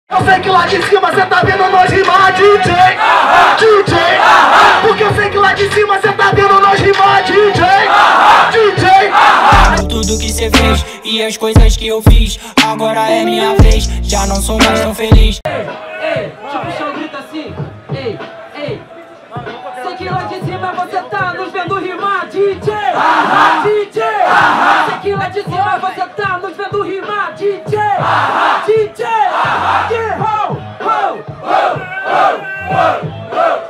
Eu sei que lá de cima cê tá vendo nós rimar, DJ, DJ. Porque eu sei que lá de cima cê tá vendo nós rimar, DJ, DJ. Tudo que cê fez e as coisas que eu fiz, agora é minha vez, já não sou mais tão feliz. Ei, tipo o chão grita assim, ei, ei. Sei que lá de cima você tá nos vendo rimar, DJ, DJ. Sei que lá de cima você tá nos vendo rimar, DJ, DJ. Yeah, ho, ho, ho, ho, ho.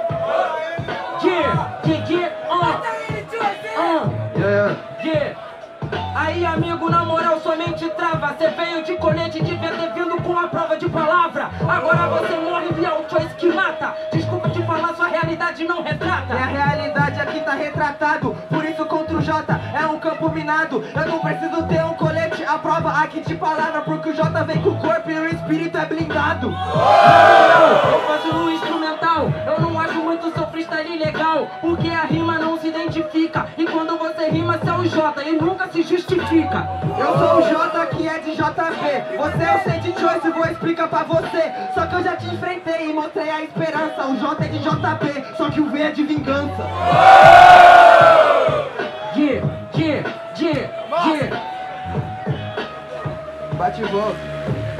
Yeah. Aí amigo, na moral somente trava. Cê veio de colete, devia ter vindo com a prova de palavra. Agora você morre via o choice que mata. Desculpa te falar, sua realidade não retrata. E a realidade aqui tá retratado. Por isso contra o Jota é um campo minado. Eu não preciso ter um colete, a prova aqui de palavra. Porque o Jota vem com o corpo e o espírito é blindado. Eu faço no instrumental. Eu não acho muito seu freestyle legal, porque a rima não se identifica. E quando você rima, você é o Jota e nunca se justifica. Eu sou o Jota que é de JV. Você é o C de Choice, vou explicar pra você. Só que eu já te enfrentei e mostrei a esperança. O J é de JP, só que o V é de vingança. Yeah, yeah, yeah, yeah. Bate e volta.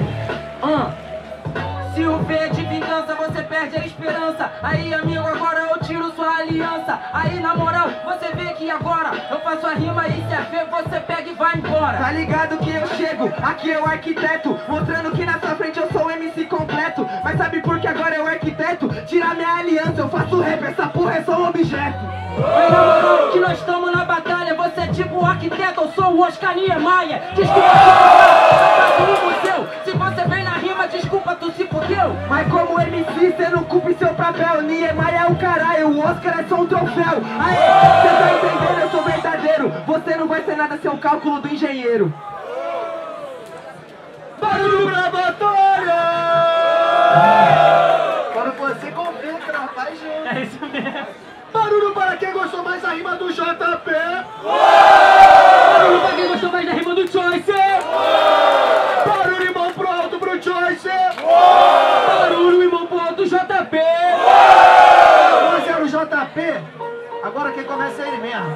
Se o V é de vingança, você perde a esperança. Aí amigo, agora eu tiro sua aliança. Aí na moral, você vê que agora eu faço a rima e se é feio, você pega e vai embora. Tá ligado que eu chego, aqui é o arquiteto, mostrando que na sua frente eu sou o MC completo. Mas sabe por que agora é o arquiteto? Tirar minha aliança, eu faço rap, essa porra é só um objeto. Mas na moral, que nós estamos na batalha, você é tipo o arquiteto, eu sou o Oscar Niemeyer. Desculpa te falar, no museu. Se você vem na rima, desculpa, tu se fudeu. Mas como MC, cê não cumpre seu papel. Niemeyer é o caralho, o Oscar é só um troféu. Aê, cê tá entendendo? Eu sou verdadeiro. Você não vai ser nada sem o cálculo do engenheiro. Barulho pra batalha! Quando você completa, rapaz, gente. É isso mesmo. Barulho para quem gostou mais da rima do JP. Barulho pra quem gostou mais da rima do Choice. Barulho, irmão, pro alto pro Choice. Barulho, irmão, pro alto JP. 1-0 JP. Agora quem começa é ele mesmo.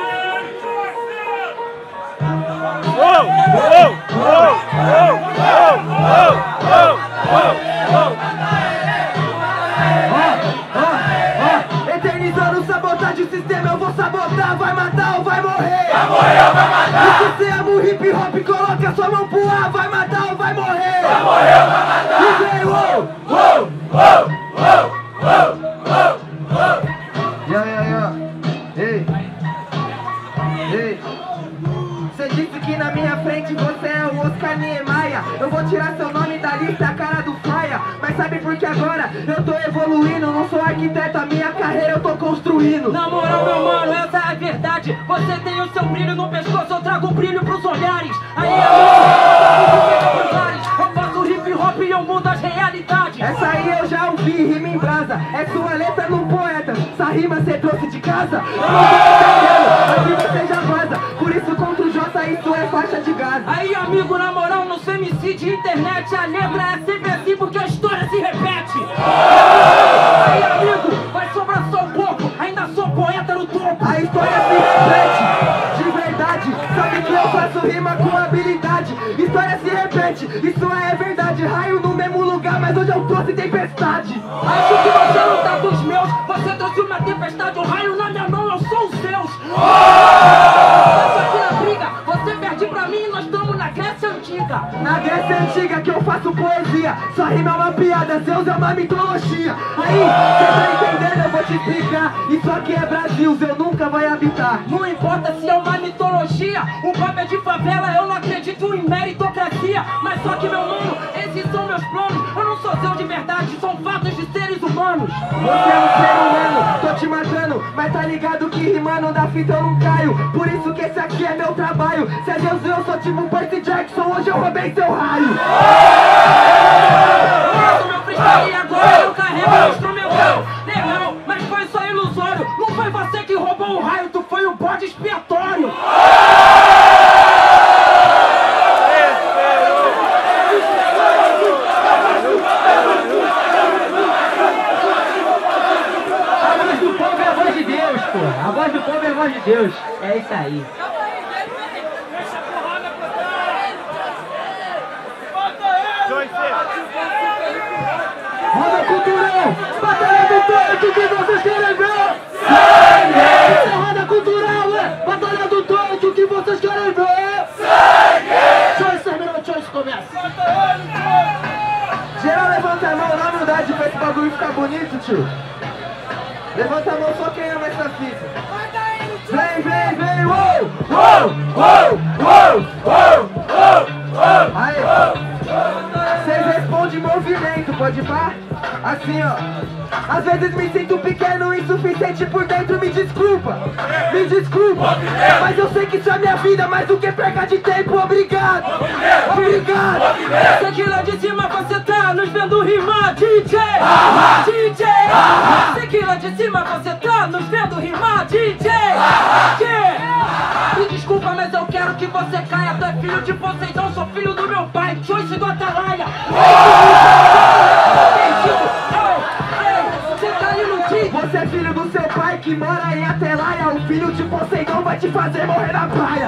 Eternizando sabotagem, o sistema eu vou sabotar. Vai matar ou vai morrer? Vai morrer ou vai matar? E você ama o hip hop, coloca sua mão pro ar. Vai matar ou vai morrer? Vai morrer ou vai matar? E vem, uou, Uou, uou, uou, uou, uou, uou. Ei, ei. Você disse que na minha frente você é o Oscar Niemeyer. Eu vou tirar seu nome da lista, a cara do Faia. Mas sabe por que agora eu tô evoluindo? Não sou arquiteto, a minha carreira eu tô construindo. Na moral, meu mano, essa é a verdade. Você tem o seu brilho no pescoço, eu trago brilho pros olhares. Aí, eu faço hip hop e eu mudo as realidades. Essa aí eu já ouvi, rima em brasa. É sua letra no poeta. Essa rima cê trouxe de casa? Eu não tô entendendo, aqui você já vaza. Por isso contra o Jota isso é faixa de gás. Aí amigo, na moral, não sou MC de internet. A letra é sempre assim porque a história se repete. Aí amigo, vai sobrar só um pouco. Ainda sou poeta no topo. A história se repete, de verdade. Sabe que eu faço rima com habilidade. História se repete, isso é verdade. Raio no mesmo lugar, mas hoje eu trouxe tempestade. Acho que você não tá dos meus. Você trouxe uma tempestade, um raio na minha mão, eu sou os seus. Aqui na briga, você perde pra mim e nós estamos na Grécia Antiga. Na Grécia Antiga que eu faço poesia. Sua rima é uma piada, Zeus é uma mitologia. Aí, cê tá entendendo? Eu vou te explicar. Isso aqui é Brasil, Zeus nunca vai habitar. Não importa se é uma mitologia, o papo é de favela, eu não acredito em meritocracia. Mas só que meu mano, esses são meus planos. Eu não sou Zeus de verdade, são fatos de seres humanos. Você é um ser humano, tô te matando. Mas tá ligado que rimando da fita eu não caio. Por isso que esse aqui é meu trabalho. Se é Deus eu sou tipo Percy Jackson, hoje eu roubei seu raio. Meu freestyle agora eu carrego o instrumental. Legal, mas foi só ilusório. Não foi você que roubou o raio, tu foi o bode expiatório. de Deus. É isso aí. Roda cultural, batalha do tanque, o que vocês querem ver? Sangue! Roda cultural, batalha do tanque, o que vocês querem ver? Sangue! Choice terminou, Choice começa. Geral, levanta a mão na humildade pra esse bagulho ficar bonito, tio. Levanta a mão só quem ama essa fita. Vem, vem, vem, uou! Uou! Uou! Uou! Uou! Uou! Aí! Vocês respondem movimento, pode pá? Assim, ó. Às vezes me sinto pequeno, insuficiente por dentro, me desculpa. Me desculpa. Mas eu sei que isso é minha vida, mais do que perca de tempo, obrigado. Obrigado. Sei que lá de cima você tá nos vendo rimar, DJ. DJ. Sei que lá de cima você tá nos vendo rimar, DJ. Me desculpa, mas eu quero que você caia. Tu é filho de Poseidon, sou filho do meu pai, Choice do Atalaia. Você é filho do seu pai que mora em Atalaia. O filho de Poseidon vai te fazer morrer na praia.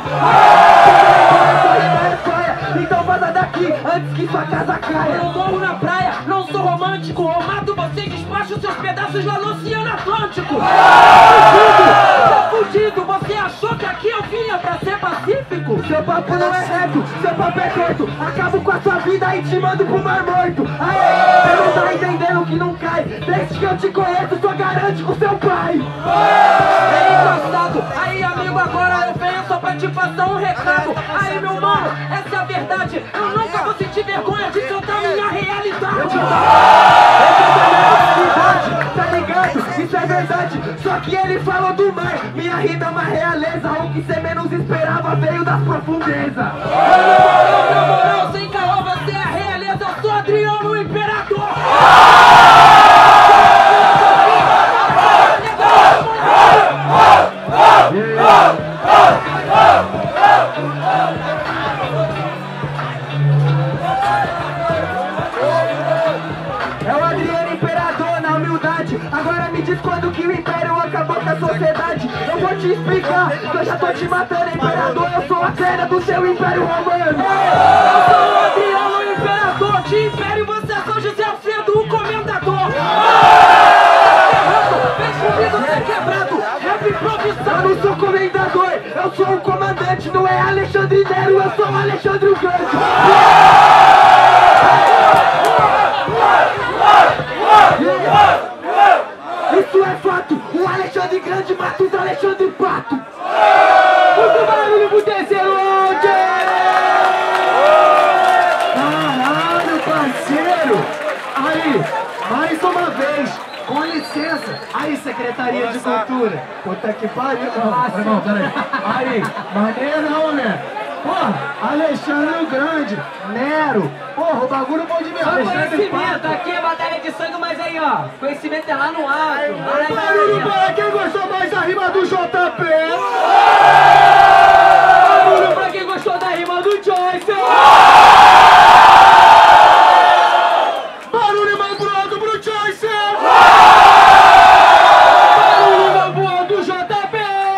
Então vaza daqui antes que sua casa caia. Eu morro na praia, não sou romântico. Eu mato você e despacho seus pedaços lá no Oceano Atlântico. Tá fudido, você achou que aqui eu vinha pra ser pacífico? Seu papo não é reto, seu papo é torto. Acabo com a sua vida e te mando pro mar morto. Aê, você não tá entendendo que não cai. Desde que eu te conheço, só garante com seu pai. É engraçado, aí amigo, agora eu venho só pra te passar um recado. Aí meu mano, essa é a verdade. Eu nunca vou sentir vergonha de cantar minha realidade. Tá ligado? Isso é verdade. Só que ele falou do mar. Minha rima é uma realeza. O que cê menos esperava veio das profundezas. Na moral, sem caô, você é a realeza. Eu sou Adriano, o Imperador. É o Adriano Imperador na humildade. Agora me diz quando que o Império acabou com a sociedade. Eu vou te explicar, que eu já tô te matando, Imperador. Eu sou a cena do seu Império Romano. Eu sou o Adriano, o Imperador. De Império você é São José Alfredo, o Comendador. Vem comigo, tá quebrado. Rap improvisado. Eu não sou comendador, eu sou um comandante. Não é Alexandre Nero, eu sou Alexandre o Grande. Isso é fato, o Alexandre Grande mata os Alexandre Pato. Muito barulho pro terceiro round. Caralho, parceiro! Aí, mais uma vez, com licença. Aí, Secretaria de Cultura. Puta que pariu. Não, peraí. Aí, maneirão, né? Porra, Alexandre o Grande, Nero. Porra, o bagulho bom de ver. Só Alexandre conhecimento, Pato. aqui é batalha de sangue, mas aí ó, conhecimento é lá no alto. Barulho para quem gostou mais da rima do JP. Barulho pra quem gostou da rima do Choice. Barulho mais pro alto pro Choice. Barulho na boa do JP.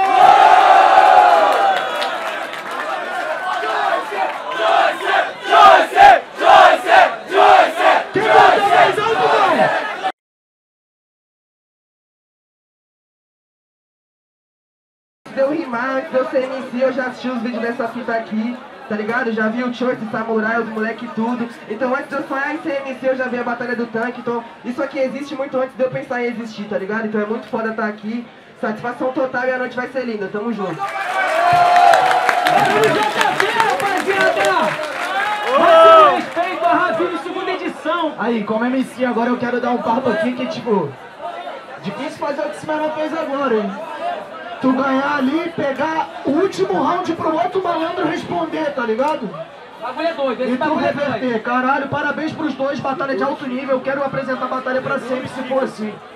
Quem gostou mais alto, não? Deu rimar, antes de eu ser MC, eu já assisti os vídeos dessa fita aqui, tá ligado? Já vi o Choice, Samurai, os moleque tudo. Então antes de eu sonhar em ser MC, eu já vi a Batalha do Tanque. Então isso aqui existe muito antes de eu pensar em existir, tá ligado? Então é muito foda estar aqui. Satisfação total e a noite vai ser linda, tamo junto. Barulho JP, rapaziada. Máximo respeito a Ravine, segunda edição. Aí, como MC, agora eu quero dar um papo aqui que, tipo, difícil fazer o que esse menor fez agora, hein? Tu ganhar ali, pegar o último round pro outro malandro responder, tá ligado? Bagulho é doido, esse E tu bagulho é doido. reverter. Caralho, parabéns pros dois, batalha de alto nível. Eu quero apresentar a batalha pra sempre, se for assim.